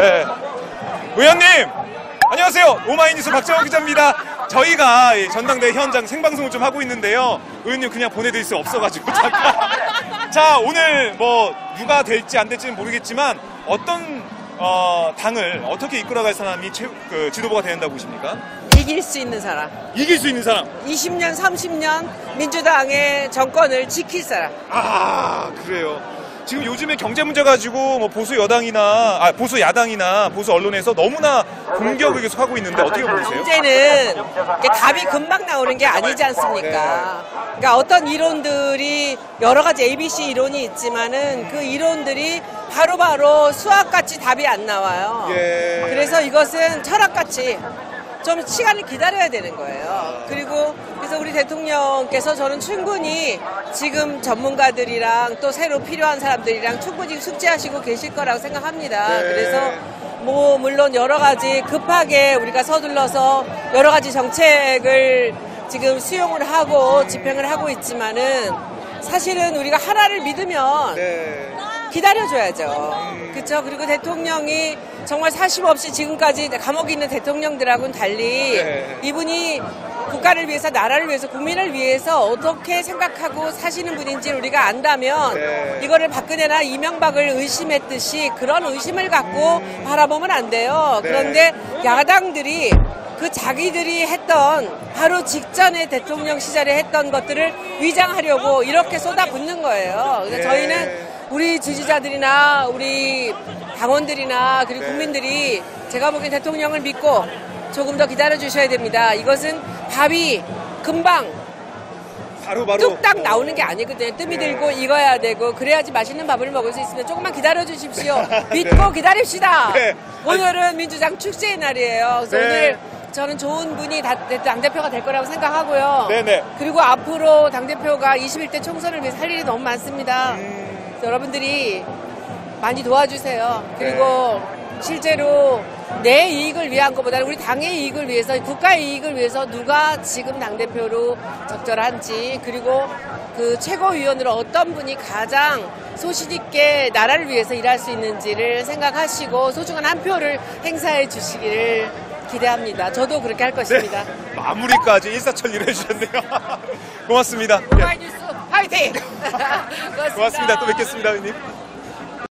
네. 의원님 안녕하세요. 오마이뉴스 박정호 기자입니다. 저희가 이 전당대회 현장 생방송을 좀 하고 있는데요. 의원님 그냥 보내드릴 수 없어가지고 잠깐. 자, 오늘 뭐 누가 될지 안 될지는 모르겠지만 어떤 당을 어떻게 이끌어갈 사람이 지도부가 되야 한다고 보십니까? 이길 수 있는 사람. 이길 수 있는 사람. 20년, 30년 민주당의 정권을 지킬 사람. 아, 그래요. 지금 요즘에 경제 문제 가지고 뭐 보수 여당이나 보수 야당이나 보수 언론에서 너무나 공격을 계속 하고 있는데 어떻게 보세요? 문제는 답이 금방 나오는 게 아니지 않습니까? 그러니까 어떤 이론들이 여러 가지 ABC 이론이 있지만은 그 이론들이 바로바로 수학같이 답이 안 나와요. 예. 그래서 이것은 철학같이 좀 시간을 기다려야 되는 거예요. 그리고 그래서 우리 대통령께서 저는 충분히 지금 전문가들이랑 또 새로 필요한 사람들이랑 충분히 숙지하시고 계실 거라고 생각합니다. 네. 그래서 뭐 물론 여러 가지 급하게 우리가 서둘러서 여러 가지 정책을 지금 수용을 하고 집행을 하고 있지만은 사실은 우리가 하나를 믿으면 네. 기다려줘야죠. 그렇죠. 그리고 대통령이 정말 사심 없이 지금까지 감옥에 있는 대통령들하고는 달리 네. 이분이 국가를 위해서, 나라를 위해서, 국민을 위해서 어떻게 생각하고 사시는 분인지 우리가 안다면 네. 이거를 박근혜나 이명박을 의심했듯이 그런 의심을 갖고 바라보면 안 돼요. 네. 그런데 야당들이 그 자기들이 했던 바로 직전에 대통령 시절에 했던 것들을 위장하려고 이렇게 쏟아붓는 거예요. 그래서 네. 저희는 우리 지지자들이나 우리 당원들이나 그리고 네. 국민들이 제가 보기엔 대통령을 믿고 조금 더 기다려 주셔야 됩니다. 이것은 밥이 금방 바로 뚝딱 나오는 게 아니거든요. 뜸이 들고 익어야 되고 그래야지 맛있는 밥을 먹을 수 있습니다. 조금만 기다려 주십시오. 믿고 기다립시다. 네. 오늘은 민주당 축제의 날이에요. 그래서 네. 오늘 저는 좋은 분이 당대표가 될 거라고 생각하고요. 네네. 그리고 앞으로 당대표가 21대 총선을 위해서 할 일이 너무 많습니다. 그래서 여러분들이 많이 도와주세요. 그리고 실제로 내 이익을 위한 것보다는 우리 당의 이익을 위해서, 국가의 이익을 위해서 누가 지금 당대표로 적절한지, 그리고 그 최고위원으로 어떤 분이 가장 소신 있게 나라를 위해서 일할 수 있는지를 생각하시고 소중한 한 표를 행사해 주시기를 기대합니다. 저도 그렇게 할 것입니다. 네. 마무리까지 일사천리를 해주셨네요. 고맙습니다. 오마이뉴스 화이팅! 고맙습니다. 또 뵙겠습니다, 의원님.